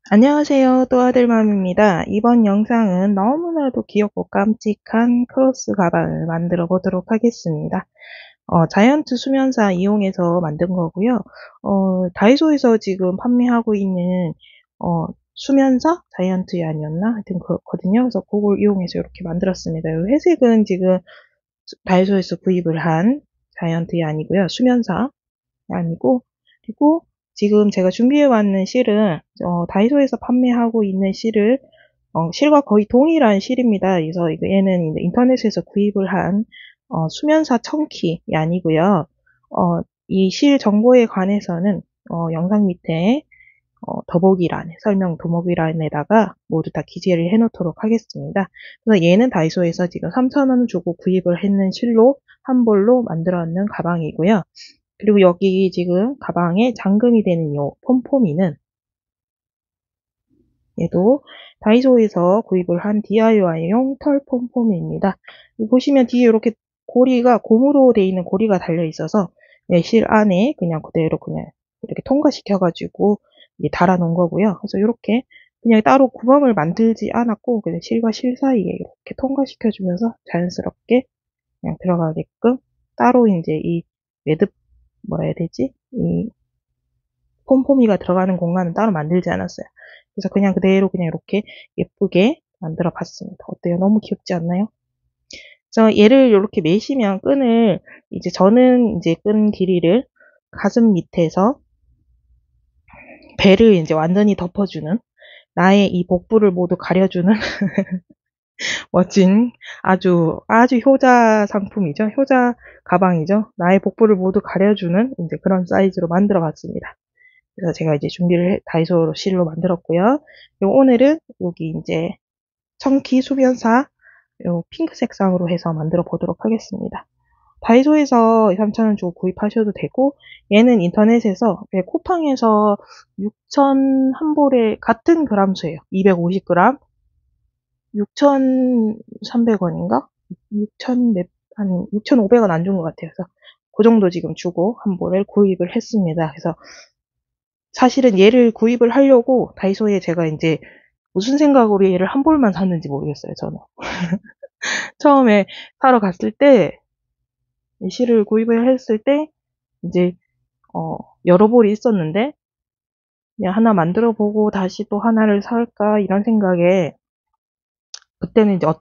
안녕하세요. 또 아들맘입니다. 이번 영상은 너무나도 귀엽고 깜찍한 크로스 가방을 만들어 보도록 하겠습니다. 자이언트 수면사 이용해서 만든 거고요. 다이소에서 지금 판매하고 있는 수면사? 자이언트이 아니었나? 하여튼 그렇거든요. 그래서 그걸 이용해서 이렇게 만들었습니다. 이 회색은 지금 다이소에서 구입을 한 자이언트이 아니고요. 수면사 아니고, 그리고 지금 제가 준비해왔는 실은 다이소에서 판매하고 있는 실과 거의 동일한 실입니다. 그래서 얘는 이제 인터넷에서 구입을 한 수면사 청키이 아니고요. 이 실 정보에 관해서는 영상 밑에 더보기란에 설명 더보기란에다가 모두 다 기재를 해놓도록 하겠습니다. 그래서 얘는 다이소에서 지금 3,000원 주고 구입을 했는 실로 한 볼로 만들었는 가방이고요. 그리고 여기 지금 가방에 잠금이 되는 요 폼포미는 얘도 다이소에서 구입을 한 DIY용 털 폼포미입니다. 보시면 뒤에 이렇게 고리가 고무로 되어 있는 고리가 달려 있어서 실 안에 그냥 그대로 그냥 이렇게 통과시켜가지고 달아 놓은 거고요. 그래서 이렇게 그냥 따로 구멍을 만들지 않았고 그냥 실과 실 사이에 이렇게 통과시켜주면서 자연스럽게 그냥 들어가게끔 따로 이제 이 매듭 뭐라 해야 되지? 이 폼포미가 들어가는 공간은 따로 만들지 않았어요. 그래서 그냥 그대로 그냥 이렇게 예쁘게 만들어 봤습니다. 어때요? 너무 귀엽지 않나요? 그래서 얘를 이렇게 매시면 끈을 이제 저는 이제 끈 길이를 가슴 밑에서 배를 이제 완전히 덮어주는 나의 이 복부를 모두 가려주는 멋진 아주 효자 상품이죠. 효자 가방이죠. 나의 복부를 모두 가려주는 이제 그런 사이즈로 만들어 봤습니다. 그래서 제가 이제 준비를 다이소 실로 만들었고요. 그리고 오늘은 여기 이제 청키 수면사 요 핑크 색상으로 해서 만들어 보도록 하겠습니다. 다이소에서 3,000원 주고 구입하셔도 되고 얘는 인터넷에서 쿠팡에서 6,000 한 볼에 같은 그람수예요. 250g 6,300원인가? 6,000 한 6,500원 안 준 것 같아요. 그래서 그 정도 지금 주고 한 볼을 구입을 했습니다. 그래서 사실은 얘를 구입을 하려고 다이소에 제가 이제 무슨 생각으로 얘를 한 볼만 샀는지 모르겠어요, 저는. 처음에 사러 갔을 때, 이 실을 구입을 했을 때, 이제, 여러 볼이 있었는데, 그냥 하나 만들어 보고 다시 또 하나를 살까, 이런 생각에, 그때는 이제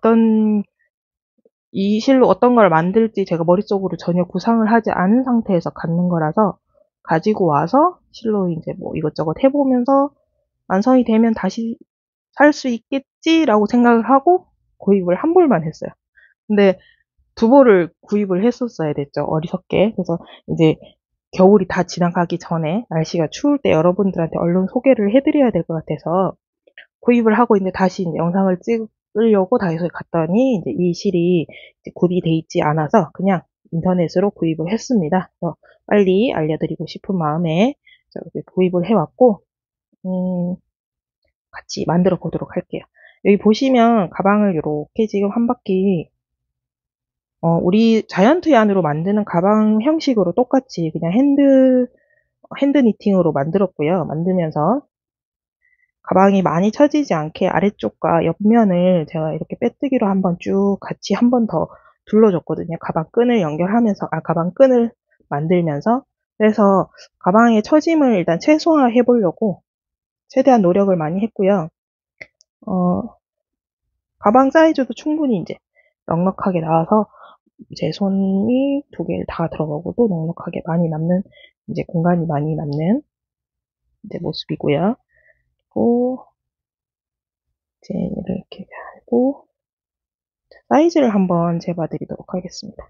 이 실로 어떤 걸 만들지 제가 머릿속으로 전혀 구상을 하지 않은 상태에서 갖는 거라서, 가지고 와서 실로 이제 뭐 이것저것 해보면서 완성이 되면 다시 살 수 있겠지라고 생각을 하고 구입을 한 볼만 했어요. 근데 두 볼을 구입을 했었어야 됐죠. 어리석게. 그래서 이제 겨울이 다 지나가기 전에 날씨가 추울 때 여러분들한테 얼른 소개를 해드려야 될 것 같아서 구입을 하고 이제 다시 이제 영상을 찍으려고 다이소에 갔더니 이제 이 실이 이제 구비돼 있지 않아서 그냥 인터넷으로 구입을 했습니다. 그래서 빨리 알려드리고 싶은 마음에 구입을 해왔고 같이 만들어 보도록 할게요. 여기 보시면 가방을 이렇게 지금 한 바퀴 우리 자이언트 안으로 만드는 가방 형식으로 똑같이 그냥 핸드 니팅으로 만들었고요. 만들면서 가방이 많이 처지지 않게 아래쪽과 옆면을 제가 이렇게 빼뜨기로 한번 쭉 같이 한 번 더 둘러줬거든요. 가방 끈을 연결하면서, 가방 끈을 만들면서. 그래서 가방의 처짐을 일단 최소화해 보려고 최대한 노력을 많이 했고요. 어, 가방 사이즈도 충분히 이제 넉넉하게 나와서 제 손이 두 개 다 들어가고 또 넉넉하게 많이 남는 이제 공간이 많이 남는 이제 모습이고요. 그리고 이제 이렇게 하고 사이즈를 한번 재봐드리도록 하겠습니다.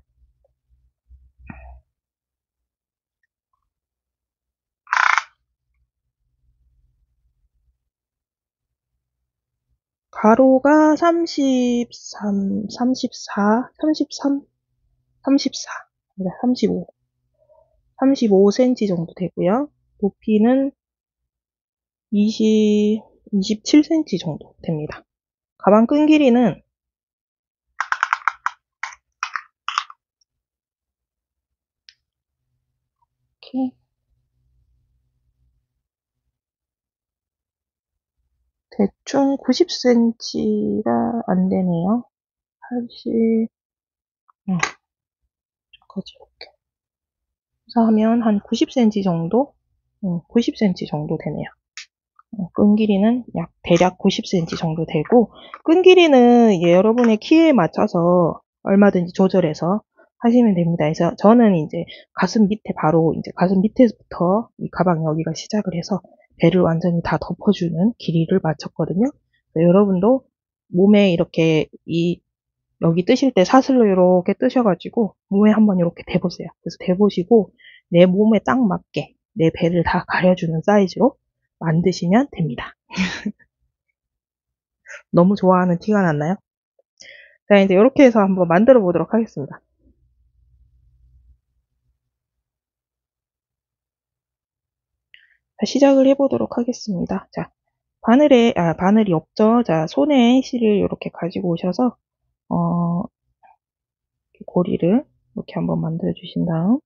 가로가 33, 34, 33, 34, 35, 35cm 정도 되고요. 높이는 20, 27cm 정도 됩니다. 가방 끈 길이는 이렇게 대충 90cm가 안 되네요. 80, 이렇게. 그래서 하면 한 90cm 정도? 90cm 정도 되네요. 끈 길이는 대략 90cm 정도 되고, 끈 길이는 여러분의 키에 맞춰서 얼마든지 조절해서 하시면 됩니다. 그래서 저는 이제 가슴 밑에 바로 이제 가슴 밑에부터 이 가방 여기가 시작을 해서 배를 완전히 다 덮어주는 길이를 맞췄거든요. 여러분도 몸에 이렇게 여기 뜨실 때 사슬로 이렇게 뜨셔가지고 몸에 한번 이렇게 대보세요. 그래서 대보시고 내 몸에 딱 맞게 내 배를 다 가려주는 사이즈로 만드시면 됩니다. 너무 좋아하는 티가 났나요? 자, 이제 이렇게 해서 한번 만들어 보도록 하겠습니다. 자, 시작을 해보도록 하겠습니다. 자, 바늘이 없죠? 자, 손에 실을 이렇게 가지고 오셔서, 고리를 이렇게 한번 만들어 주신 다음,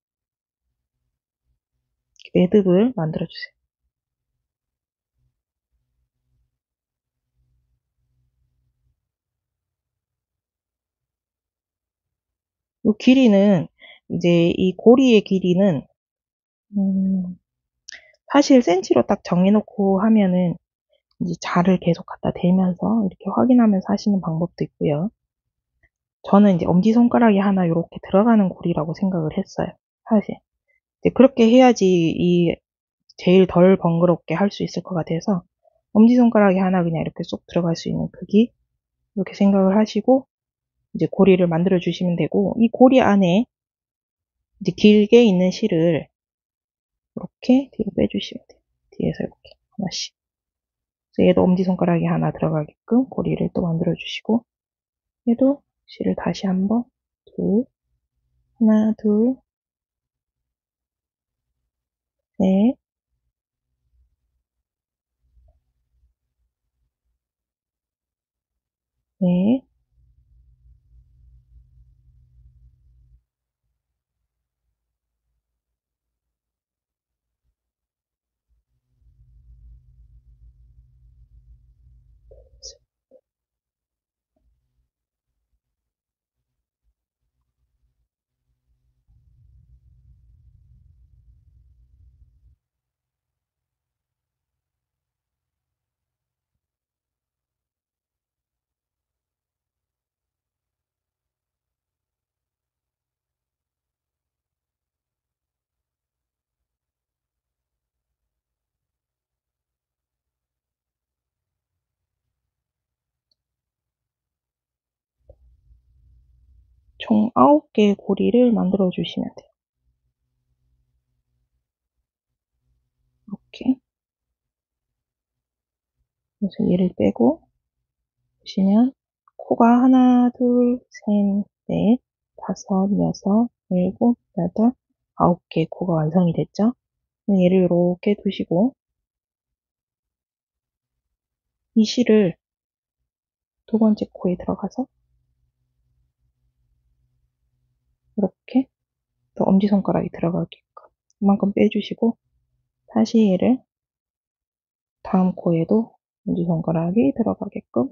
매듭을 만들어 주세요. 이 길이는, 이제 이 고리의 길이는, 사실 센치로 딱 정해놓고 하면은, 이제 자를 계속 갖다 대면서 이렇게 확인하면서 하시는 방법도 있고요. 저는 이제 엄지손가락이 하나 이렇게 들어가는 고리라고 생각을 했어요. 사실. 이제 그렇게 해야지 제일 덜 번거롭게 할 수 있을 것 같아서 엄지손가락이 하나 그냥 이렇게 쏙 들어갈 수 있는 크기 이렇게 생각을 하시고 이제 고리를 만들어 주시면 되고 이 고리 안에 이제 길게 있는 실을 이렇게 뒤로 빼주시면 돼요. 뒤에서 이렇게 하나씩. 그래서 얘도 엄지손가락이 하나 들어가게끔 고리를 또 만들어 주시고 얘도 실을 다시 한번 하나, 둘, 넷, 넷, 총 9개의 고리를 만들어 주시면 돼요. 이렇게. 그래서 얘를 빼고 보시면 코가 하나, 둘, 셋, 넷, 다섯, 여섯, 일곱, 여덟, 9개의 코가 완성이 됐죠? 얘를 이렇게 두시고 이 실을 두 번째 코에 들어가서 이렇게 또 엄지손가락이 들어가게끔 이만큼 빼주시고 다시 얘를 다음 코에도 엄지손가락이 들어가게끔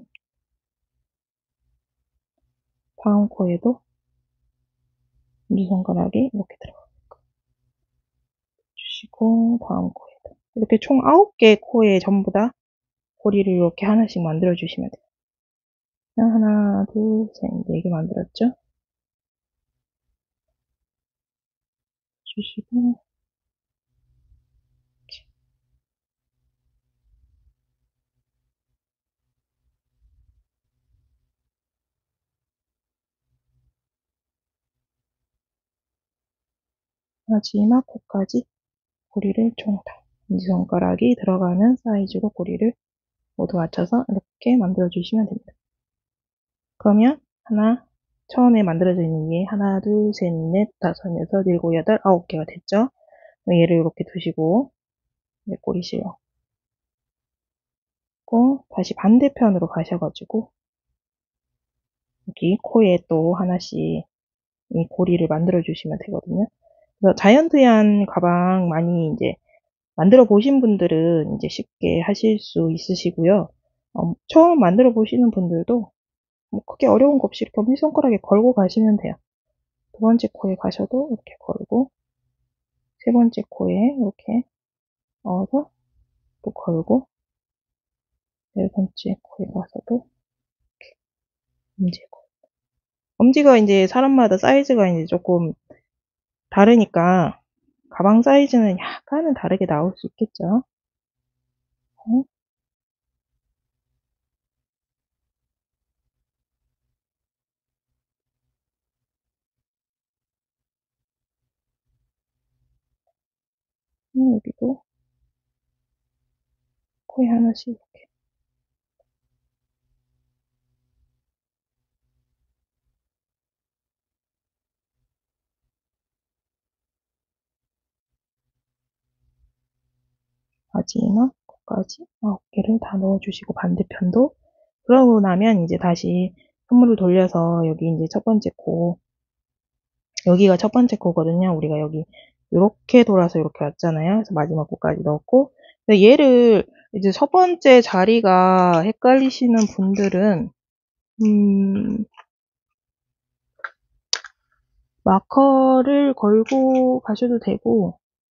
다음 코에도 엄지손가락이 이렇게 들어가게끔 주시고 다음 코에도 이렇게 총 9개의 코에 전부 다 고리를 이렇게 하나씩 만들어 주시면 돼요. 하나, 둘, 셋, 4개 만들었죠? 주시고 마지막 코까지 고리를 총 다 엄지손가락이 들어가는 사이즈로 고리를 모두 맞춰서 이렇게 만들어 주시면 됩니다. 그러면 처음에 만들어져 있는 게 하나, 둘, 셋, 넷, 다섯, 여섯, 일곱, 여덟, 9개가 됐죠? 얘를 이렇게 두시고 꼬리 실고 다시 반대편으로 가셔가지고 여기 코에 또 하나씩 이 고리를 만들어 주시면 되거든요. 그래서 자이언트한 가방 많이 이제 만들어 보신 분들은 이제 쉽게 하실 수 있으시고요. 처음 만들어 보시는 분들도 뭐 크게 어려운 거 없이 이렇게 엄지손가락에 걸고 가시면 돼요. 두 번째 코에 가셔도 이렇게 걸고, 세 번째 코에 이렇게 넣어서 또 걸고, 네 번째 코에 가서도 엄지 고. 엄지가 이제 사람마다 사이즈가 이제 조금 다르니까 가방 사이즈는 약간은 다르게 나올 수 있겠죠. 여기도 코에 하나씩 이렇게. 마지막 코까지 9개를 다 넣어주시고, 반대편도. 그러고 나면 이제 다시 선물을 돌려서 여기 이제 첫 번째 코, 여기가 첫 번째 코거든요. 우리가 여기 이렇게 돌아서 이렇게 왔잖아요. 그래서 마지막 코까지 넣었고, 얘를 이제 첫 번째 자리가 헷갈리시는 분들은 마커를 걸고 가셔도 되고,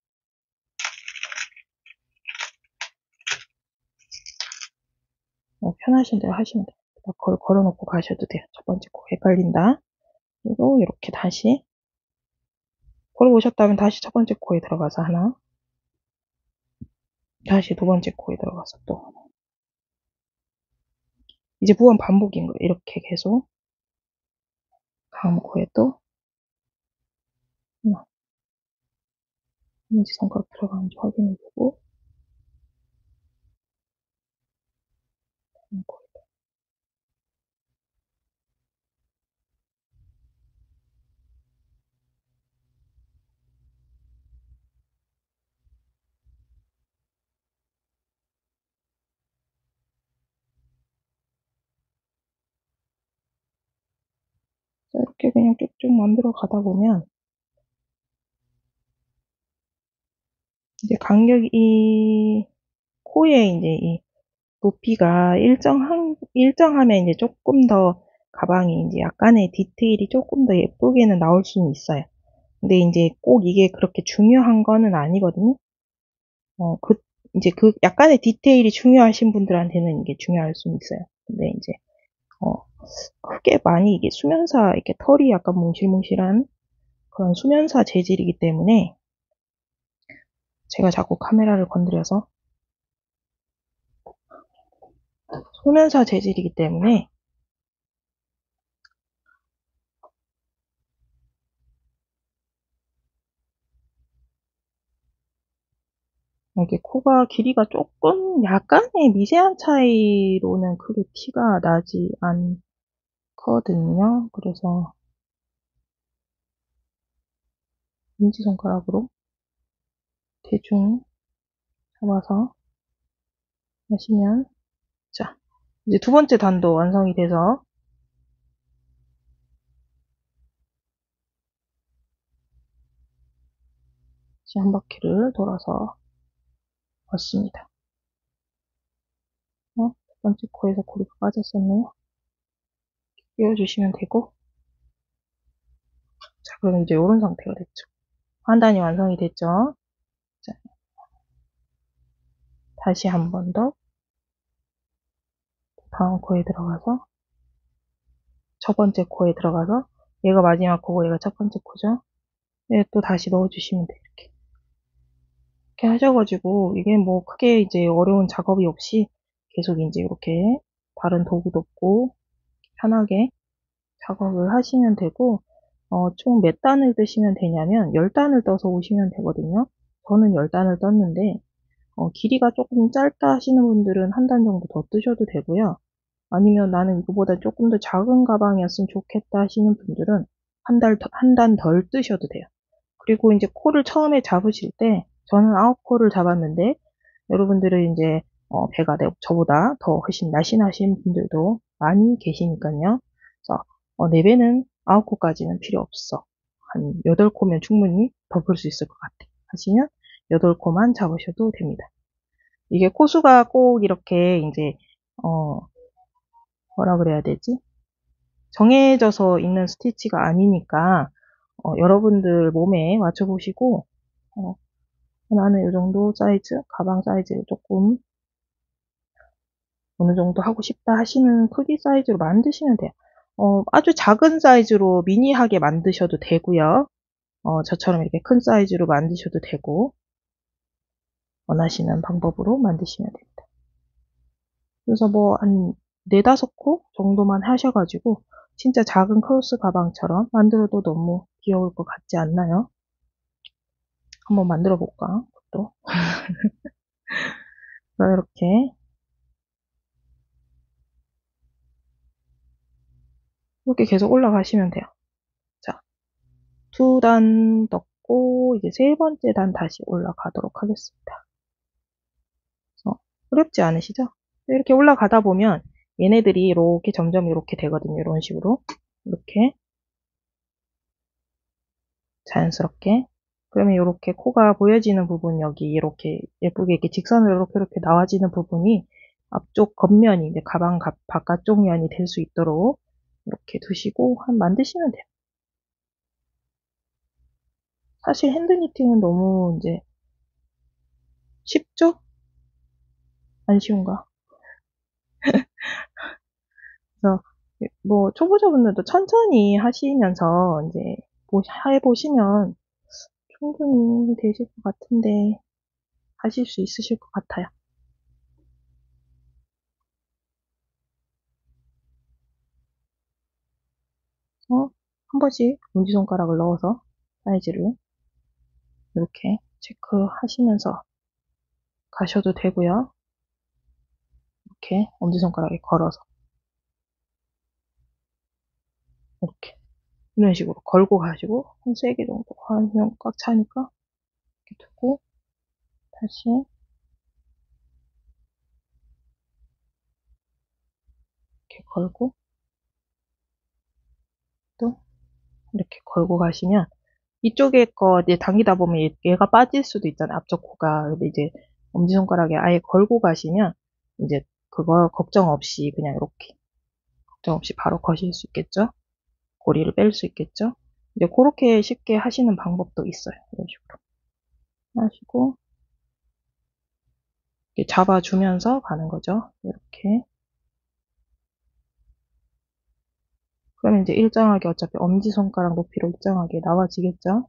편하신 대로 하시면 돼요. 마커를 걸어놓고 가셔도 돼요. 첫 번째 코 헷갈린다. 그리고 이렇게 다시 걸어오셨다면 다시 첫 번째 코에 들어가서 하나, 다시 두 번째 코에 들어가서 또 하나. 이제 무한 반복인 거예요. 이렇게 계속 다음 코에 또 하나. 엄지손가락 들어가는지 확인해보고, 다음 코에. 이렇게 그냥 쭉쭉 만들어 가다 보면 이제 간격이, 코에 이제 이 높이가 일정하면 이제 조금 더 가방이 이제 약간의 디테일이 조금 더 예쁘게는 나올 수는 있어요. 근데 이제 꼭 이게 그렇게 중요한 거는 아니거든요. 이제 약간의 디테일이 중요하신 분들한테는 이게 중요할 수는 있어요. 근데 이제, 크게 많이 이게 수면사, 이렇게 털이 약간 몽실몽실한 그런 수면사 재질이기 때문에 제가 자꾸 카메라를 건드려서, 수면사 재질이기 때문에 이게 코가 길이가 조금 약간의 미세한 차이로는 크게 티가 나지 않거든요. 그래서 엄지손가락으로 대충 잡아서 하시면, 자, 이제 두 번째 단도 완성이 돼서 이제 한 바퀴를 돌아서 왔습니다. 첫 번째 코에서 고리가 빠졌었네요. 끼워주시면 되고, 자, 그럼 이제 이런 상태가 됐죠. 한 단이 완성이 됐죠. 자, 다시 한 번 더 다음 코에 들어가서, 첫 번째 코에 들어가서, 얘가 마지막 코고 얘가 첫 번째 코죠. 네, 또 다시 넣어주시면 돼요. 이렇게 하셔가지고, 이게 뭐 크게 이제 어려운 작업이 없이 계속 이제 이렇게 다른 도구도 없고 편하게 작업을 하시면 되고, 총 몇 단을 뜨시면 되냐면 10단을 떠서 오시면 되거든요. 저는 10단을 떴는데, 길이가 조금 짧다 하시는 분들은 한 단 정도 더 뜨셔도 되고요. 아니면 나는 이거보다 조금 더 작은 가방이었으면 좋겠다 하시는 분들은 한 단 덜 뜨셔도 돼요. 그리고 이제 코를 처음에 잡으실 때, 저는 9코를 잡았는데, 여러분들은 이제, 배가 저보다 더 훨씬 날씬하신 분들도 많이 계시니까요. 그래서, 내 배는 9코까지는 필요 없어. 한 8코면 충분히 덮을 수 있을 것 같아. 하시면 8코만 잡으셔도 됩니다. 이게 코수가 꼭 이렇게 이제 뭐라 그래야 되지? 정해져서 있는 스티치가 아니니까, 여러분들 몸에 맞춰보시고, 어, 나는 이 정도 사이즈, 가방 사이즈를 조금 어느 정도 하고 싶다 하시는 크기 사이즈로 만드시면 돼요. 아주 작은 사이즈로 미니하게 만드셔도 되고요. 저처럼 이렇게 큰 사이즈로 만드셔도 되고, 원하시는 방법으로 만드시면 됩니다. 그래서 뭐, 한 4~5코 정도만 하셔가지고, 진짜 작은 크로스 가방처럼 만들어도 너무 귀여울 것 같지 않나요? 한번 만들어 볼까? 또. 이렇게 계속 올라가시면 돼요. 자, 2단 떴고, 이제 3번째 단 다시 올라가도록 하겠습니다. 어렵지 않으시죠? 이렇게 올라가다 보면 얘네들이 이렇게 점점 이렇게 되거든요. 이런 식으로. 이렇게 자연스럽게. 그러면 이렇게 코가 보여지는 부분 여기 이렇게 예쁘게 이렇게 직선으로 이렇게 나와지는 부분이 앞쪽 겉면이 이제 가방 바깥쪽 면이 될 수 있도록 이렇게 두시고 한 만드시면 돼요. 사실 핸드니팅은 너무 이제 쉽죠? 안 쉬운가? 그래서 뭐 초보자분들도 천천히 하시면서 이제 해보시면 충분히 되실 것 같은데 하실 수 있으실 것 같아요. 그래서 한 번씩 엄지손가락을 넣어서 사이즈를 이렇게 체크하시면서 가셔도 되고요. 이렇게 엄지손가락에 걸어서 이렇게 이런 식으로 걸고 가시고 한 3개 정도 하면 꽉 차니까 이렇게 두고 다시 이렇게 걸고 또 이렇게 걸고 가시면 이쪽에 거 이제 당기다 보면 얘가 빠질 수도 있잖아요. 앞쪽 코가. 근데 이제 엄지손가락에 아예 걸고 가시면 이제 그거 걱정 없이 그냥 이렇게 걱정 없이 바로 거실 수 있겠죠? 고리를 뺄 수 있겠죠? 이제 그렇게 쉽게 하시는 방법도 있어요. 이런 식으로 하시고 이렇게 잡아주면서 가는 거죠. 이렇게. 그러면 이제 일정하게 어차피 엄지손가락 높이로 일정하게 나와지겠죠?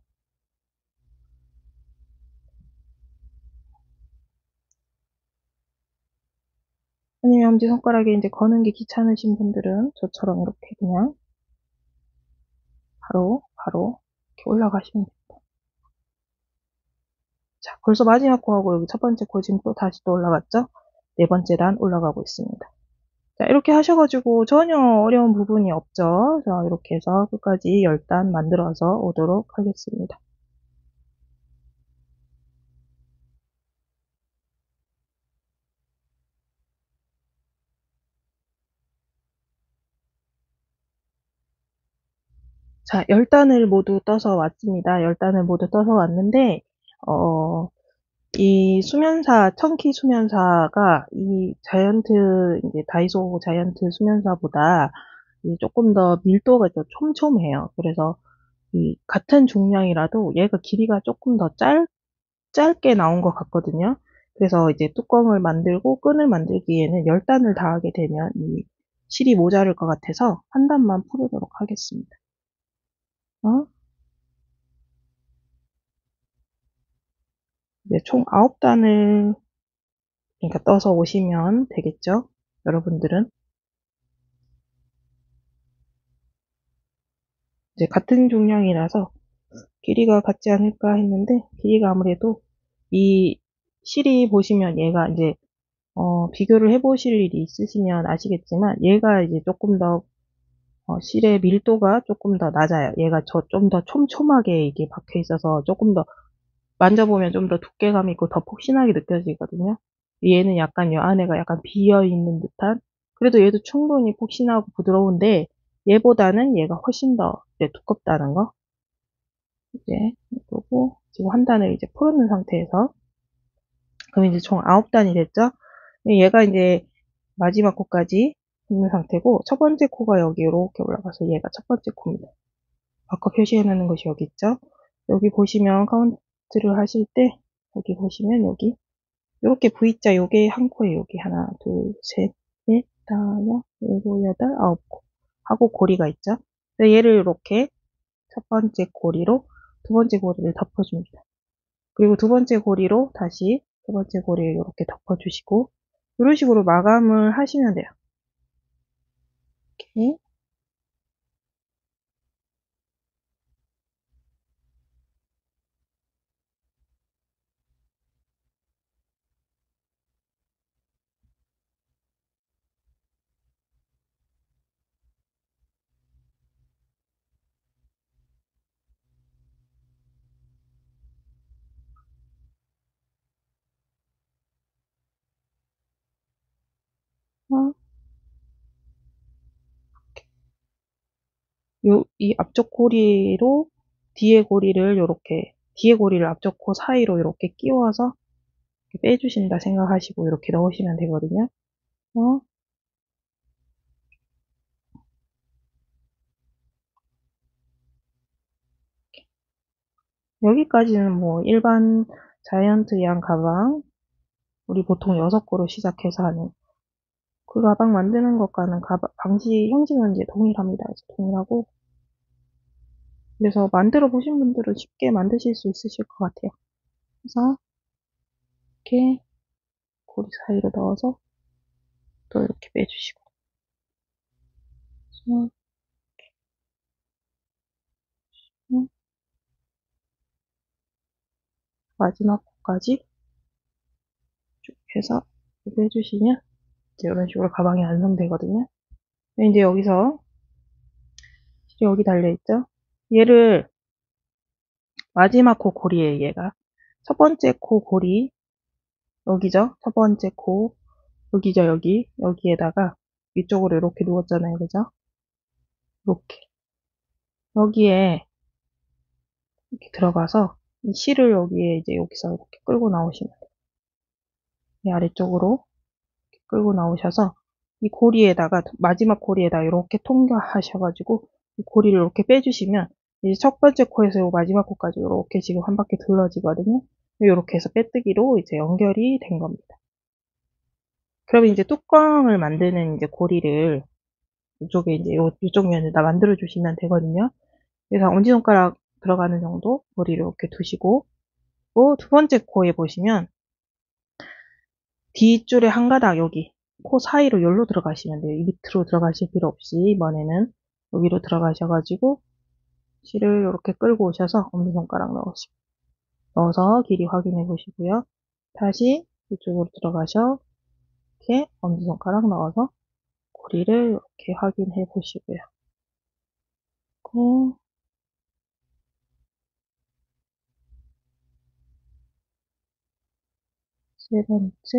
아니면 엄지손가락에 이제 거는 게 귀찮으신 분들은 저처럼 이렇게 그냥 바로 이렇게 올라가시면 돼요. 자, 벌써 마지막 코하고 여기 첫 번째 코 지금 또 다시 또 올라갔죠? 4번째 단 올라가고 있습니다. 자, 이렇게 하셔가지고 전혀 어려운 부분이 없죠? 자, 이렇게 해서 끝까지 10단 만들어서 오도록 하겠습니다. 자, 10단을 모두 떠서 왔습니다. 10단을 모두 떠서 왔는데, 이 수면사, 청키 수면사가 이 자이언트, 이제 다이소 자이언트 수면사보다 조금 더 밀도가 더 촘촘해요. 그래서 이 같은 중량이라도 얘가 길이가 조금 더 짧게 나온 것 같거든요. 그래서 이제 뚜껑을 만들고 끈을 만들기에는 10단을 다 하게 되면 이 실이 모자랄 것 같아서 한 단만 풀도록 하겠습니다. 어? 이제 총 9단을 그러니까 떠서 오시면 되겠죠? 여러분들은 이제 같은 중량이라서 길이가 같지 않을까 했는데 길이가 아무래도 이 실이 보시면 얘가 이제 비교를 해보실 일이 있으시면 아시겠지만 얘가 이제 조금 더 실의 밀도가 조금 더 낮아요. 얘가 좀 더 촘촘하게 이게 박혀 있어서 조금 더 만져보면 좀 더 두께감 있고 더 폭신하게 느껴지거든요. 얘는 약간 이 안에가 약간 비어 있는 듯한 그래도 얘도 충분히 폭신하고 부드러운데 얘보다는 얘가 훨씬 더 이제 두껍다는 거 이제 그리고 지금 한 단을 이제 풀어놓은 상태에서 그럼 이제 총 9단이 됐죠? 얘가 이제 마지막 코까지 있는 상태고, 첫 번째 코가 여기 이렇게 올라가서 얘가 첫 번째 코입니다. 아까 표시해 놓는 것이 여기 있죠? 여기 보시면 카운트를 하실 때, 여기 보시면 여기, 이렇게 V자 요게 한 코에 여기 하나, 둘, 셋, 넷, 다섯, 일곱, 여덟, 아홉 코 하고 고리가 있죠? 얘를 이렇게 첫 번째 고리로 두 번째 고리를 덮어줍니다. 그리고 두 번째 고리로 다시 두 번째 고리를 이렇게 덮어주시고, 이런 식으로 마감을 하시면 돼요. 이렇게. 이 앞쪽 고리로 뒤에 고리를 앞쪽 코 사이로 이렇게 끼워서 이렇게 빼주신다 생각하시고 이렇게 넣으시면 되거든요. 어? 여기까지는 뭐 일반 자이언트 양 가방, 우리 보통 6코로 시작해서 하는 그 가방 만드는 것과는 방식, 형식은 이제 동일합니다. 그래서 동일하고, 그래서 만들어 보신 분들은 쉽게 만드실 수 있으실 것 같아요. 그래서 이렇게 고리 사이로 넣어서 또 이렇게 빼주시고, 그래서 마지막 코까지 쭉 해서 빼주시면 이제 이런 식으로 가방이 완성되거든요. 이제 여기서 여기 달려있죠? 얘를 마지막 코 고리에 얘가 첫 번째 코 고리 여기죠? 첫 번째 코 여기죠? 여기에다가 위쪽으로 이렇게 누웠잖아요, 그죠? 이렇게 여기에 이렇게 들어가서 이 실을 여기에 이제 여기서 이렇게 끌고 나오시면 돼요. 이 아래쪽으로 이렇게 끌고 나오셔서 이 고리에다가 마지막 고리에다 이렇게 통과하셔가지고 이 고리를 이렇게 빼주시면 이제 첫 번째 코에서 마지막 코까지 이렇게 지금 한 바퀴 둘러지거든요. 이렇게 해서 빼뜨기로 이제 연결이 된 겁니다. 그러면 이제 뚜껑을 만드는 이제 고리를 이쪽에 이제 이쪽 면에다 만들어 주시면 되거든요. 그래서 엄지손가락 들어가는 정도 고리를 이렇게 두시고 두 번째 코에 보시면 뒷줄에 한 가닥 여기 코 사이로 여기로 들어가시면 돼요. 이 밑으로 들어가실 필요 없이 이번에는 여기로 들어가셔가지고 실을 이렇게 끌고 오셔서 엄지손가락 넣어서 길이 확인해 보시고요. 다시 이쪽으로 들어가셔 이렇게 엄지손가락 넣어서 고리를 이렇게 확인해 보시고요. 그리고 세 번째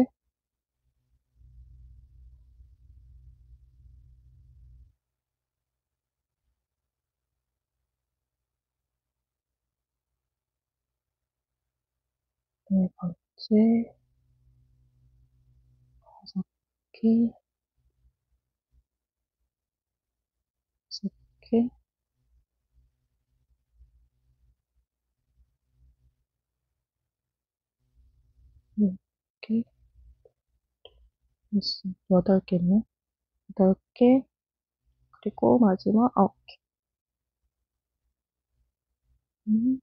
네 번째, 다섯 개, 여섯 개, 일곱 개, 여덟 개네. 여덟 개, 그리고 마지막 아홉 개. 음,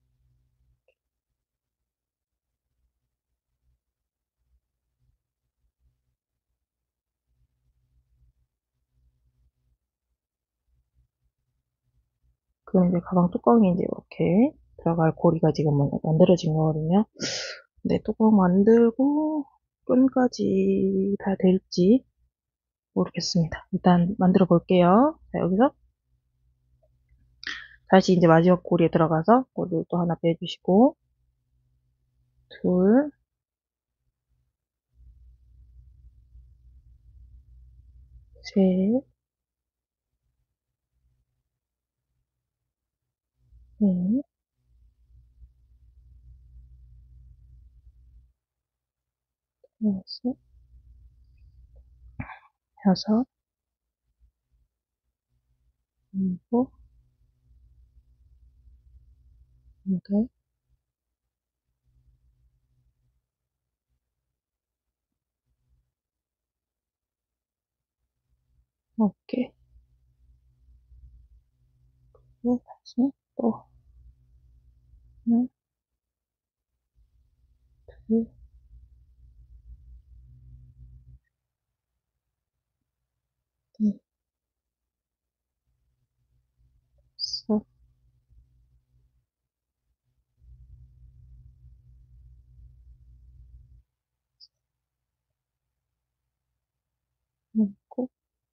그럼 이제 가방 뚜껑이 이제 이렇게 들어갈 고리가 지금 만들어진 거거든요. 근데 뚜껑 만들고 끈까지 다 될지 모르겠습니다. 일단 만들어 볼게요. 자, 여기서 다시 이제 마지막 고리에 들어가서 고리를 또 하나 빼주시고 둘, 셋, 넷, 다섯, 여섯, 일곱, 여덟, 어깨, 그리고 다시 또 하나, 둘, 넷, 다섯, 일곱,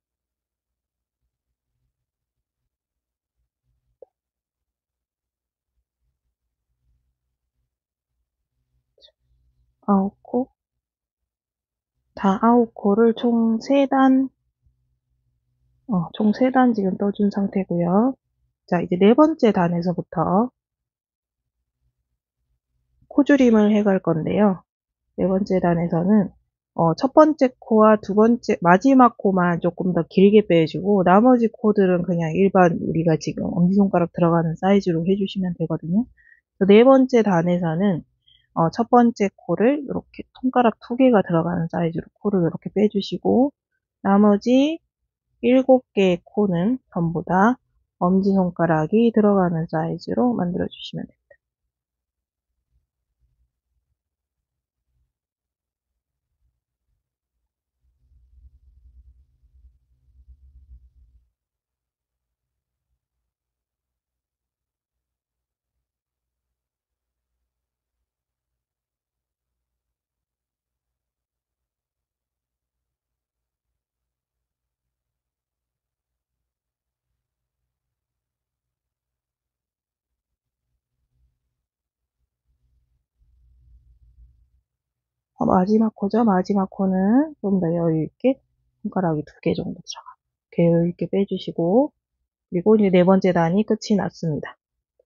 아홉 코, 다 아홉 코를 총 3단, 총 3단 지금 떠준 상태고요. 자, 이제 네 번째 단에서부터 코줄임을 해갈 건데요. 네 번째 단에서는 첫 번째 코와 두 번째 마지막 코만 조금 더 길게 빼주고 나머지 코들은 그냥 일반 우리가 지금 엄지손가락 들어가는 사이즈로 해주시면 되거든요. 네 번째 단에서는 첫 번째 코를 이렇게 손가락 2개가 들어가는 사이즈로 코를 이렇게 빼주시고 나머지 7개의 코는 전부 다 엄지손가락이 들어가는 사이즈로 만들어 주시면 됩니다. 마지막 코죠. 마지막 코는 좀 더 여유 있게 손가락이 2개 정도 들어가. 이렇게 여유 있게 빼주시고 그리고 이제 네 번째 단이 끝이 났습니다.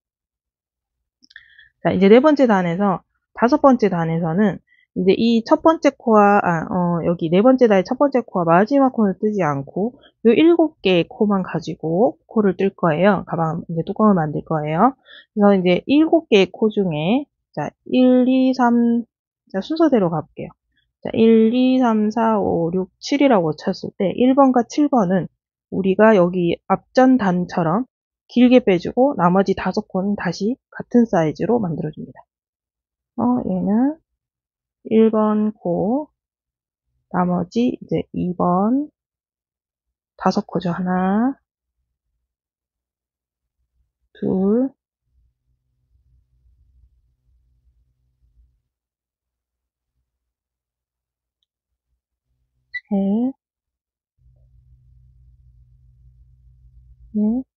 자, 이제 네 번째 단에서 다섯 번째 단에서는 이제 이 첫 번째 코와 여기 네 번째 단의 첫 번째 코와 마지막 코는 뜨지 않고 요 7개의 코만 가지고 코를 뜰 거예요. 가방 이제 뚜껑을 만들 거예요. 그래서 이제 7개의 코 중에 자, 1, 2, 3 자, 순서대로 가볼게요. 자, 1, 2, 3, 4, 5, 6, 7이라고 쳤을 때 1번과 7번은 우리가 여기 앞전 단처럼 길게 빼주고 나머지 5코는 다시 같은 사이즈로 만들어줍니다. 얘는 1번 코, 나머지 이제 2번 5코죠. 하나, 둘, 셋, 넷,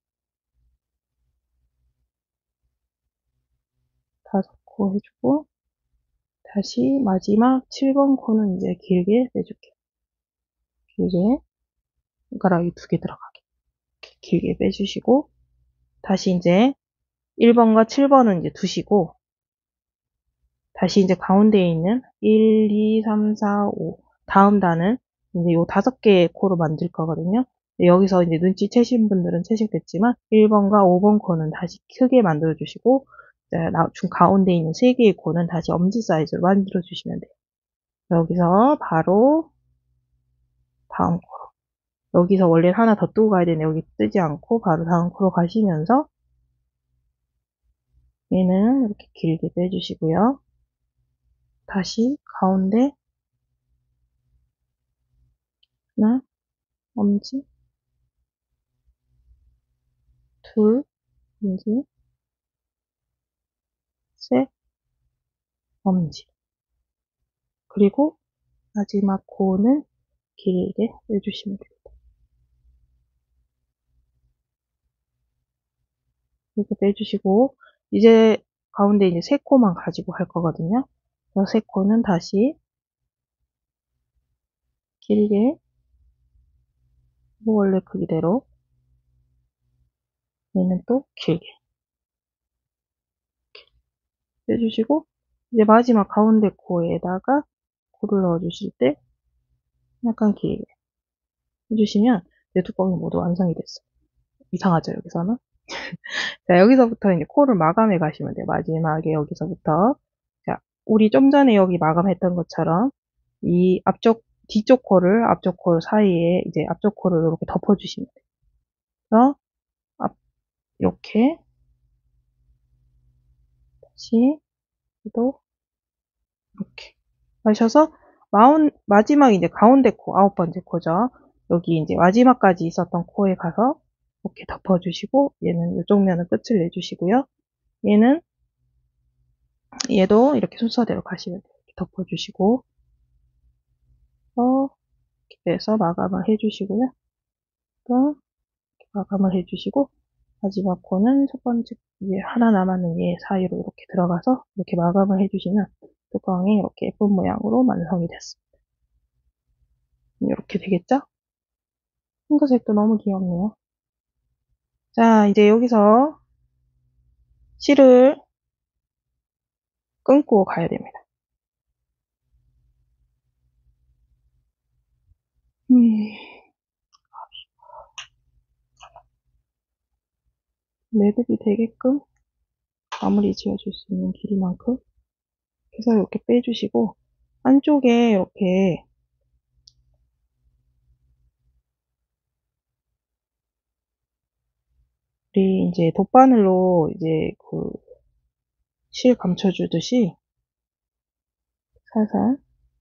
5코 해주고 다시 마지막 7번 코는 이제 길게 빼줄게요. 길게 손가락이 2개 들어가게 길게 빼주시고 다시 이제 1번과 7번은 이제 두시고 다시 이제 가운데에 있는 1, 2, 3, 4, 5 다음 단은 이제 요 5개의 코로 만들 거거든요. 여기서 이제 눈치채신 분들은 채식됐지만 1번과 5번 코는 다시 크게 만들어 주시고 중 가운데 있는 3개의 코는 다시 엄지 사이즈로 만들어 주시면 돼요. 여기서 바로 다음 코로 여기서 원래 하나 더 뜨고 가야 되는데 여기 뜨지 않고 바로 다음 코로 가시면서 얘는 이렇게 길게 빼주시고요. 다시 가운데 하나, 엄지, 둘, 엄지, 셋, 엄지. 그리고 마지막 코는 길게 빼주시면 됩니다. 이렇게 빼주시고 이제 가운데 이제 3코만 가지고 할 거거든요. 이 3코는 다시 길게 원래 크기대로 얘는 또 길게 빼주시고 이제 마지막 가운데 코에다가 코를 넣어주실 때 약간 길게 해주시면 내 뚜껑이 모두 완성이 됐어요. 이상하죠, 여기서는? 자, 여기서부터 이제 코를 마감해 가시면 돼요. 마지막에 여기서부터. 자, 우리 좀 전에 여기 마감했던 것처럼 이 뒤쪽 코를 앞쪽 코 사이에 이제 앞쪽 코를 이렇게 덮어주시면 돼요. 그래서 이렇게 다시 또 이렇게 하셔서 마지막 이제 가운데 코, 9번째 코죠. 여기 이제 마지막까지 있었던 코에 가서 이렇게 덮어주시고 얘는 이쪽 면은 끝을 내주시고요. 얘도 이렇게 순서대로 가시면 돼요. 이렇게 덮어주시고 이렇게 해서 마감을 해주시고요. 또 마감을 해주시고 마지막 코는 첫 번째 이제 하나 남았는 얘 사이로 이렇게 들어가서 이렇게 마감을 해주시면 뚜껑이 이렇게 예쁜 모양으로 완성이 됐습니다. 이렇게 되겠죠? 핑크색도 너무 귀엽네요. 자, 이제 여기서 실을 끊고 가야 됩니다. 매듭이 되게끔 마무리 지어줄 수 있는 길이만큼 해서 이렇게 빼주시고 안쪽에 이렇게 우리 이제 돗바늘로 이제 그 실 감춰주듯이 살살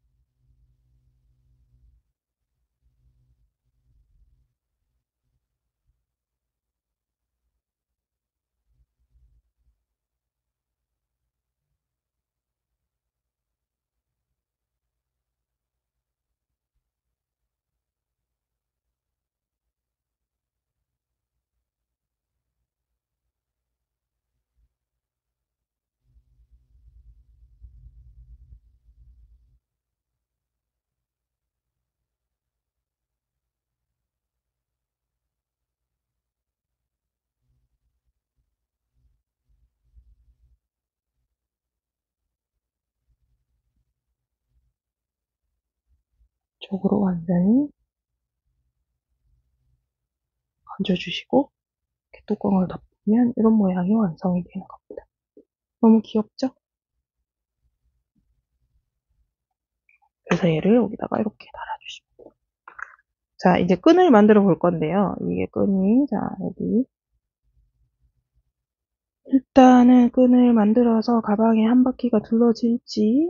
쪽으로 완전히 얹어주시고 이렇게 뚜껑을 덮으면 이런 모양이 완성이 되는 겁니다. 너무 귀엽죠? 그래서 얘를 여기다가 이렇게 달아주시면 돼요. 자, 이제 끈을 만들어 볼 건데요. 이게 끈이, 자, 여기. 일단은 끈을 만들어서 가방에 한 바퀴가 둘러질지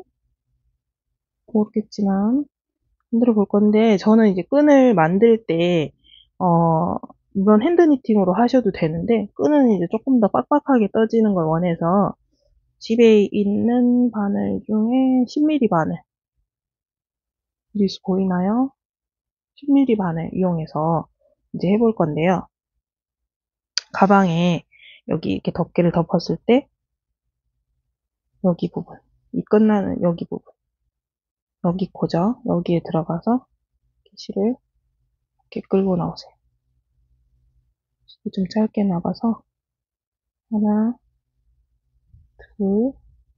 모르겠지만, 만들어 볼 건데, 저는 이제 끈을 만들 때, 이번 핸드 니팅으로 하셔도 되는데, 끈은 이제 조금 더 빡빡하게 떠지는 걸 원해서, 집에 있는 바늘 중에 10mm 바늘, 어디서 보이나요? 10mm 바늘 이용해서 이제 해볼 건데요. 가방에 여기 이렇게 덮개를 덮었을 때 여기 부분, 이 끝나는 여기 부분, 여기 코죠. 여기에 들어가서 실을 이렇게 끌고 나오세요. 좀 짧게 나가서 하나, 둘,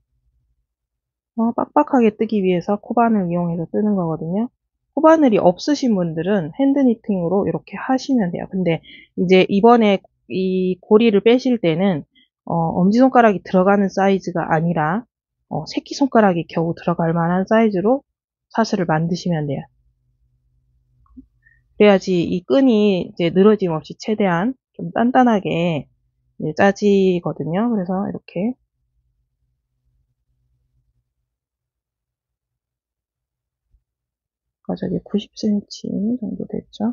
빡빡하게 뜨기 위해서 코바늘 이용해서 뜨는 거거든요. 코바늘이 없으신 분들은 핸드 니팅으로 이렇게 하시면 돼요. 근데 이제 이번에 이 고리를 빼실 때는 엄지손가락이 들어가는 사이즈가 아니라 새끼손가락이 겨우 들어갈 만한 사이즈로 사슬을 만드시면 돼요. 그래야지 이 끈이 이제 늘어짐 없이 최대한 좀 단단하게 짜지거든요. 그래서 이렇게 저기 90cm 정도 됐죠.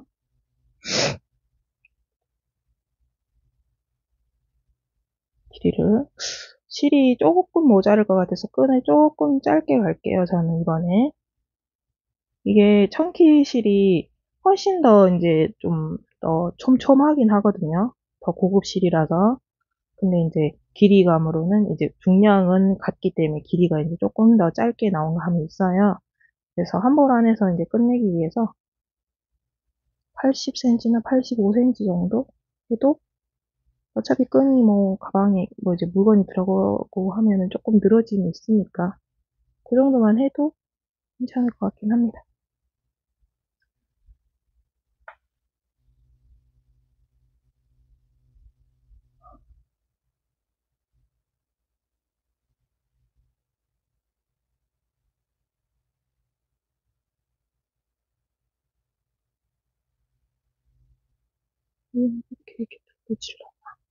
길이를 실이 조금 모자랄 것 같아서 끈을 조금 짧게 갈게요. 저는 이번에 이게 청키 실이 훨씬 더 이제 좀 더 촘촘하긴 하거든요. 더 고급 실이라서. 근데 이제 길이감으로는 이제 중량은 같기 때문에 길이가 이제 조금 더 짧게 나온 감이 있어요. 그래서 한 볼 안에서 이제 끝내기 위해서 80cm나 85cm 정도 해도 어차피 끈이 뭐 가방에 뭐 이제 물건이 들어가고 하면은 조금 늘어짐이 있으니까 그 정도만 해도 괜찮을 것 같긴 합니다. 이렇게 돌려주려.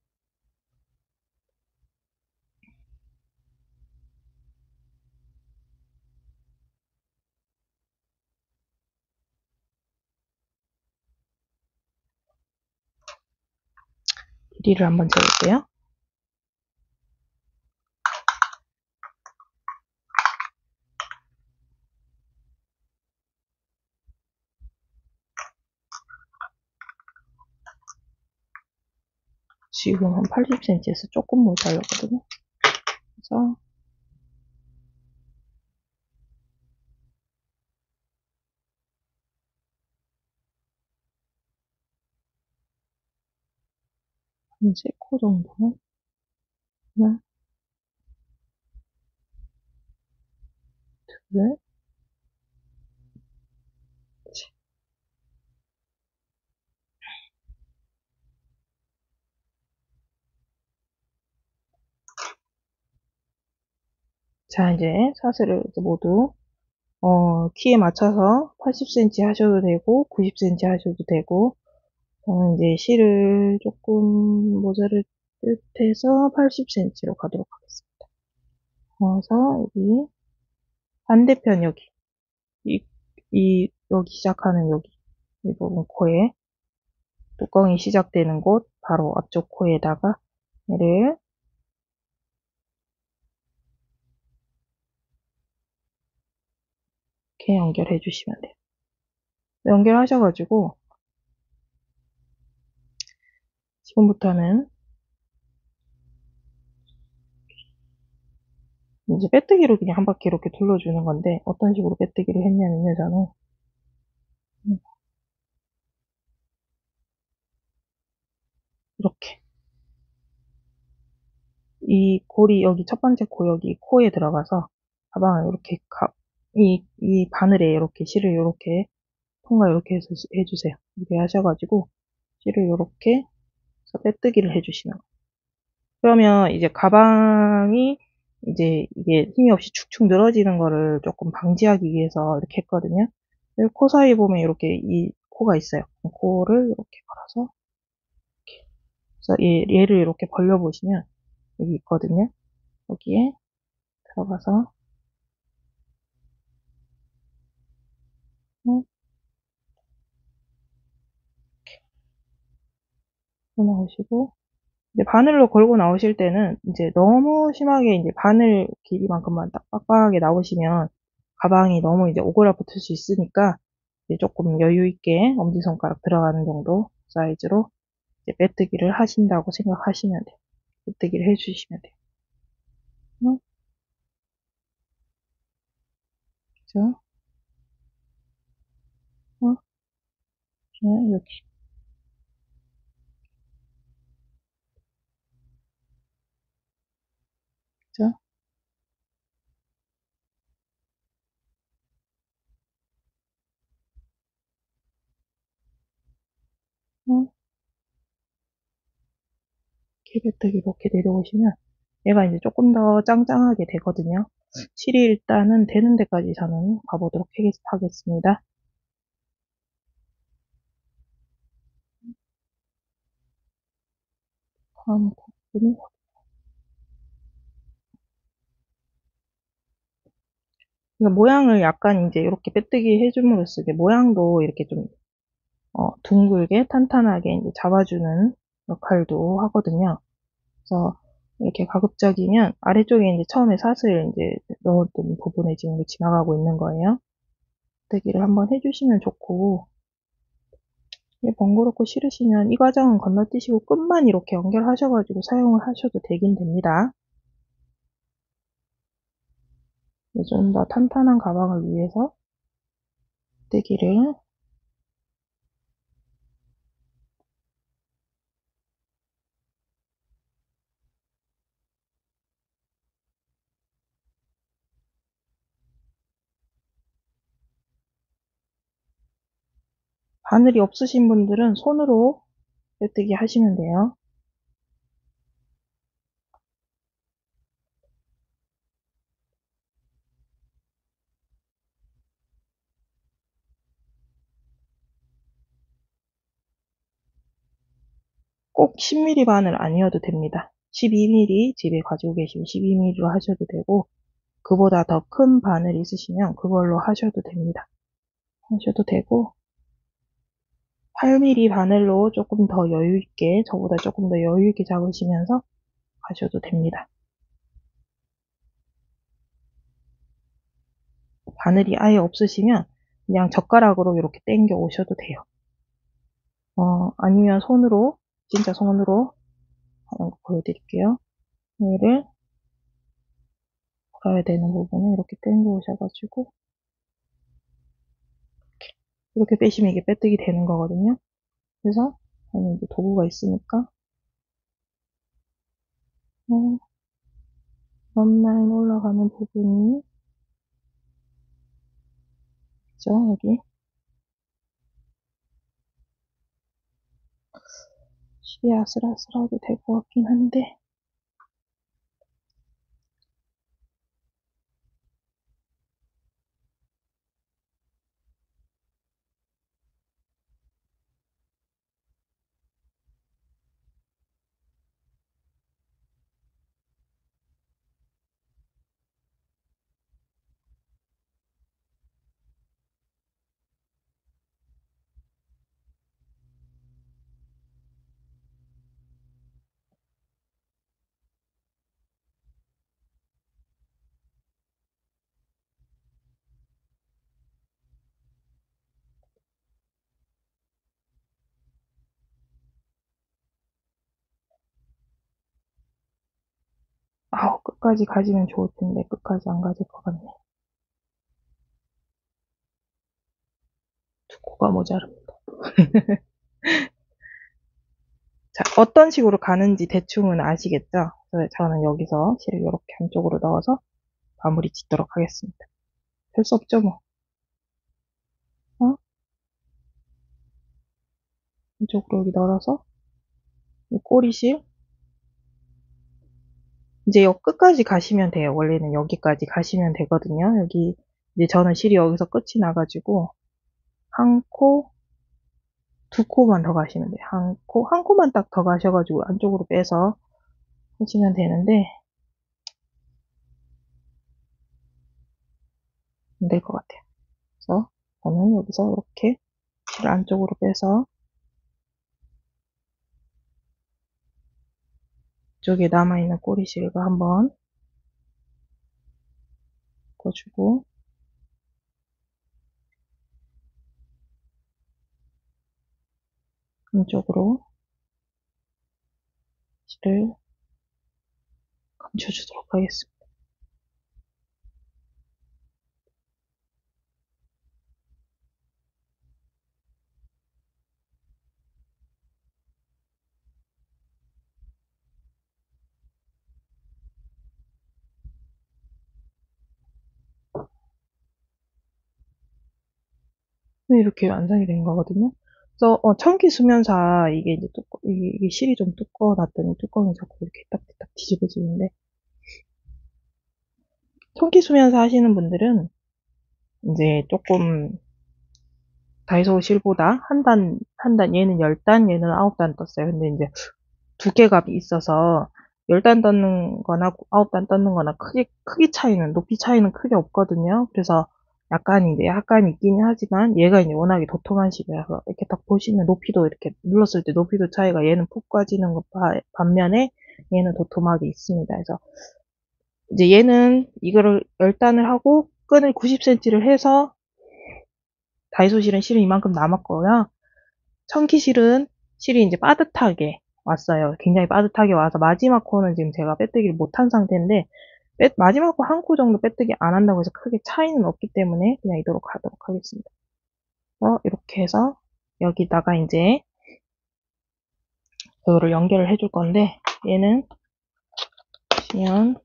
길이를 한번 재볼게요. 지금 한 80cm에서 조금 모자르거든요. 그래서 한 3코 정도는 하나, 둘, 셋. 자, 이제 사슬을 모두 키에 맞춰서 80cm 하셔도 되고 90cm 하셔도 되고, 저는 이제 실을 조금 모자를 듯해서 80cm로 가도록 하겠습니다. 그래서 여기 반대편 여기 여기 시작하는 여기 이 부분 코에 뚜껑이 시작되는 곳 바로 앞쪽 코에다가 얘를 이렇게 연결해 주시면 돼요. 연결하셔가지고 지금부터는 이제 빼뜨기로 그냥 한 바퀴 이렇게 둘러주는 건데, 어떤 식으로 빼뜨기를 했냐면요, 저는 이렇게 이 골이 여기 첫 번째 코 여기 코에 들어가서 가방을 이렇게 이 바늘에 이렇게 실을 이렇게 통과 이렇게 해서 해주세요. 이렇게 하셔가지고 실을 이렇게 해서 빼뜨기를 해주시면, 그러면 이제 가방이 이제 이게 힘이 없이 축축 늘어지는 거를 조금 방지하기 위해서 이렇게 했거든요. 여기 코 사이 보면 이렇게 이 코가 있어요. 코를 이렇게 걸어서 이렇게. 그래서 얘를 이렇게 벌려보시면 여기 있거든요. 여기에 들어가서 걸고 나오시고, 이제 바늘로 걸고 나오실 때는 이제 너무 심하게 이제 바늘 길이만큼만 딱 빡빡하게 나오시면 가방이 너무 이제 오그라붙을 수 있으니까 이제 조금 여유 있게 엄지손가락 들어가는 정도 사이즈로 이제 빼뜨기를 하신다고 생각하시면 돼요. 빼뜨기를 해주시면 돼요. 응? 그죠? 응? 여기. 그죠? 응? 이렇게 빼뜨기 이렇게 내려오시면 얘가 이제 조금 더 짱짱하게 되거든요. 실이 일단은 되는 데까지 저는 가보도록 하겠습니다. 다음 부분이, 그러니까 모양을 약간 이제 이렇게 빼뜨기 해줌으로써 이게 모양도 이렇게 좀 둥글게 탄탄하게 이제 잡아주는 역할도 하거든요. 그래서 이렇게 가급적이면 아래쪽에 이제 처음에 사슬 이제 넣었던 부분에 지금 지나가고 있는 거예요. 빼뜨기를 한번 해주시면 좋고, 번거롭고 싫으시면 이 과정은 건너뛰시고 끝만 이렇게 연결하셔가지고 사용을 하셔도 되긴 됩니다. 좀 더 탄탄한 가방을 위해서 빼뜨기를. 바늘이 없으신 분들은 손으로 빼뜨기 하시면 돼요. 꼭 10mm 바늘 아니어도 됩니다. 12mm 집에 가지고 계시면 12mm로 하셔도 되고 그보다 더 큰 바늘 있으시면 그걸로 하셔도 됩니다. 하셔도 되고 8mm 바늘로 조금 더 여유있게 저보다 조금 더 여유있게 잡으시면서 하셔도 됩니다. 바늘이 아예 없으시면 그냥 젓가락으로 이렇게 당겨 오셔도 돼요. 아니면 손으로 진짜 손으로 하는 거 보여드릴게요. 얘를 풀어야 되는 부분을 이렇게 당겨 오셔가지고 이렇게 빼시면 이게 빼뜨기 되는 거거든요. 그래서 저는 이제 도구가 있으니까 럼라인 올라가는 부분이 있죠. 여기 실이 아슬아슬하게 될 것 같긴 한데 끝까지 가지면 좋을 텐데 끝까지 안 가질 것 같네. 두코가 모자릅니다. 자, 어떤 식으로 가는지 대충은 아시겠죠? 그래서 저는 여기서 실을 이렇게 한쪽으로 넣어서 마무리 짓도록 하겠습니다. 별 수 없죠, 뭐. 이쪽으로 여기 넣어서 이 꼬리실 이제 여 끝까지 가시면 돼요. 원래는 여기까지 가시면 되거든요. 여기 이제 저는 실이 여기서 끝이 나가지고 한 코, 두 코만 더 가시면 돼요. 한 코만 딱 더 가셔가지고 안쪽으로 빼서 하시면 되는데 안 될 것 같아요. 그래서 저는 여기서 이렇게 실 안쪽으로 빼서 이쪽에 남아있는 꼬리실과 한번 묶어주고 안쪽으로 실을 감춰주도록 하겠습니다. 이렇게 완성이 된 거거든요. 그래서 청기 수면사 이게 이제 이게 실이 좀 두꺼워놨더니 뚜껑이 자꾸 이렇게 딱 뒤집어지는데 청기 수면사 하시는 분들은 이제 조금 다이소 실보다 한 단 얘는 10단 얘는 9단 떴어요. 근데 이제 두께값이 있어서 10단 떴는 거나 9단 떴는 거나 크기 차이는 높이 차이는 크게 없거든요. 그래서 약간 있긴 하지만 얘가 이제 워낙에 도톰한 실이라서 이렇게 딱 보시면 높이도 이렇게 눌렀을 때 높이도 차이가 얘는 푹 빠지는 것 반면에 얘는 도톰하게 있습니다. 그래서 이제 얘는 이거를 10단을 하고 끈을 90cm를 해서 다이소 실은 실은 이만큼 남았고요. 청키 실이 이제 빠듯하게 왔어요. 굉장히 빠듯하게 와서 마지막 코는 지금 제가 빼뜨기를 못한 상태인데 마지막 코 한 코 정도 빼뜨기 안 한다고 해서 크게 차이는 없기 때문에 그냥 이대로 가도록 하겠습니다. 이렇게 해서 여기다가 이제 이거를 연결을 해줄 건데 얘는 보시면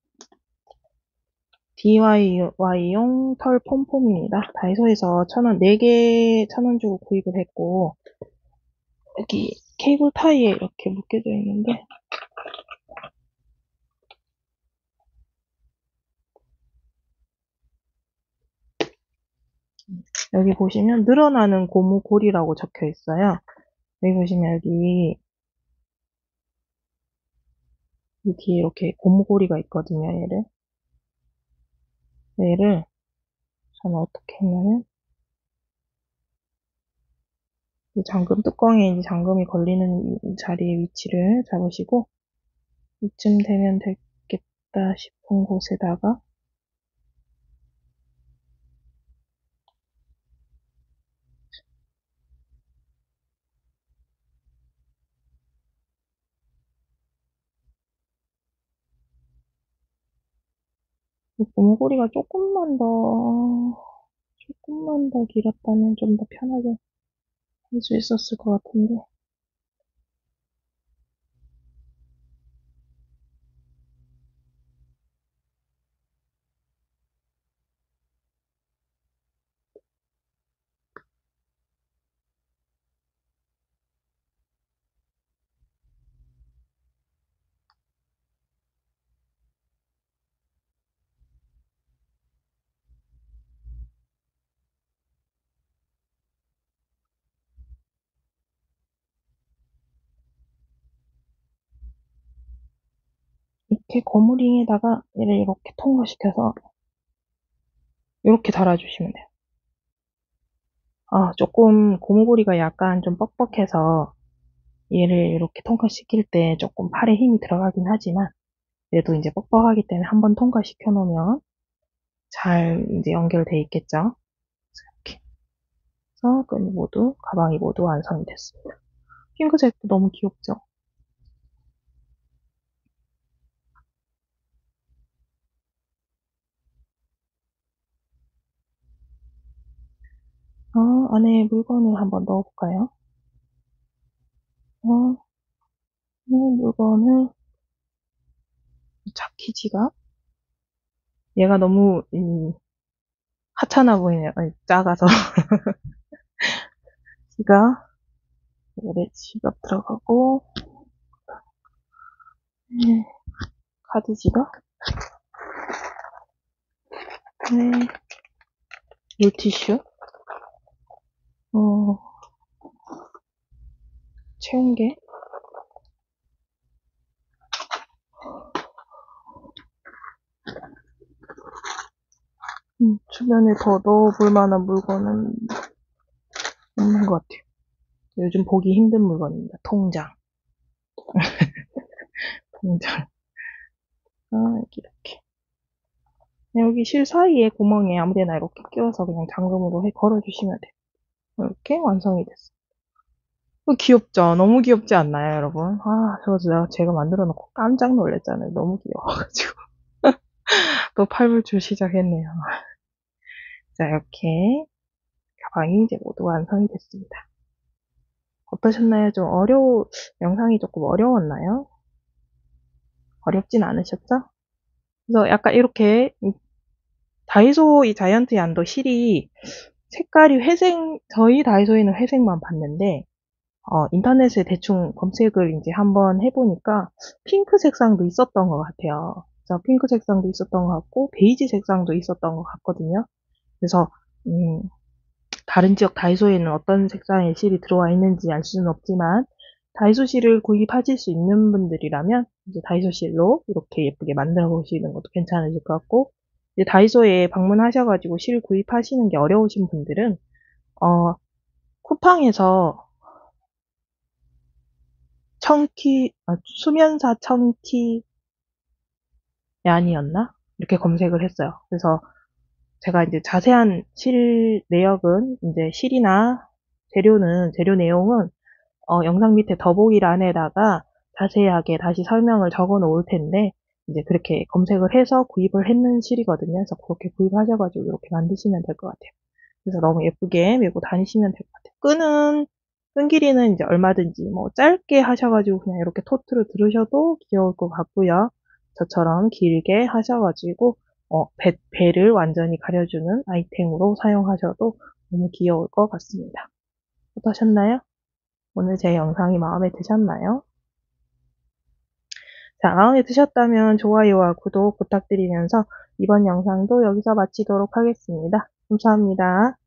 DIY용 털 폼폼입니다. 다이소에서 1000원, 4개 1000원 주고 구입을 했고 여기 케이블 타이에 이렇게 묶여져 있는데 여기 보시면 늘어나는 고무골이라고 적혀 있어요. 여기 보시면 여기 이 뒤에 이렇게 고무고리가 있거든요, 얘를 저는 어떻게 했냐면, 이 잠금 뚜껑에 이제 잠금이 걸리는 이 자리의 위치를 잡으시고, 이쯤 되면 되겠다 싶은 곳에다가, 이 고무고리가 조금만 더 길었다면 좀 더 편하게 할 수 있었을 것 같은데, 이렇게 고무링에다가 얘를 이렇게 통과시켜서 이렇게 달아주시면 돼요. 조금 고무고리가 약간 좀 뻑뻑해서 얘를 이렇게 통과시킬 때 조금 팔에 힘이 들어가긴 하지만 그래도 이제 뻑뻑하기 때문에 한번 통과시켜 놓으면 잘 이제 연결돼 있겠죠. 이렇게 해서 가방이 모두 완성이 됐습니다. 핑크색도 너무 귀엽죠? 안에 물건을 한번 넣어볼까요? 어, 이 물건을 자키 지갑? 얘가 너무 하찮아 보이네요. 아니, 작아서. 지갑, 요래 지갑 들어가고, 카드 지갑, 네, 물티슈, 어, 체온계, 주변에 더 넣어볼 만한 물건은 없는 것 같아요. 요즘 보기 힘든 물건입니다. 통장. 통장. 이렇게. 여기 실 사이에 구멍에 아무데나 이렇게 끼워서 그냥 잠금으로 걸어주시면 돼요. 이렇게 완성이 됐어요. 귀엽죠? 너무 귀엽지 않나요, 여러분? 제가 만들어 놓고 깜짝 놀랐잖아요. 너무 귀여워가지고. 또 팔불출 시작했네요. 자, 이렇게 가방이 이제 모두 완성이 됐습니다. 어떠셨나요? 영상이 조금 어려웠나요? 어렵진 않으셨죠? 그래서 약간 이렇게, 다이소 이 자이언트 얀도 실이 색깔이 저희 다이소에는 회색만 봤는데, 인터넷에 대충 검색을 이제 한번 해보니까 핑크 색상도 있었던 것 같아요. 그래서 핑크 색상도 있었던 것 같고, 베이지 색상도 있었던 것 같거든요. 그래서, 음, 다른 지역 다이소에는 어떤 색상의 실이 들어와 있는지 알 수는 없지만, 다이소 실을 구입하실 수 있는 분들이라면, 이제 다이소 실로 이렇게 예쁘게 만들어 보시는 것도 괜찮으실 것 같고, 이제 다이소에 방문하셔가지고 실 구입하시는 게 어려우신 분들은, 쿠팡에서 수면사 청키 얀이었나? 이렇게 검색을 했어요. 그래서 제가 이제 자세한 실 내역은, 이제 실이나 재료 내용은 영상 밑에 더보기란에다가 자세하게 다시 설명을 적어 놓을 텐데, 이제 그렇게 검색을 해서 구입을 했는 실이거든요. 그래서 그렇게 구입하셔가지고 이렇게 만드시면 될 것 같아요. 그래서 너무 예쁘게 메고 다니시면 될 것 같아요. 끈 길이는 이제 얼마든지 뭐 짧게 하셔가지고 그냥 이렇게 토트로 들으셔도 귀여울 것 같고요. 저처럼 길게 하셔가지고 배를 완전히 가려주는 아이템으로 사용하셔도 너무 귀여울 것 같습니다. 어떠셨나요? 오늘 제 영상이 마음에 드셨나요? 자, 마음에 드셨다면 좋아요와 구독 부탁드리면서 이번 영상도 여기서 마치도록 하겠습니다. 감사합니다.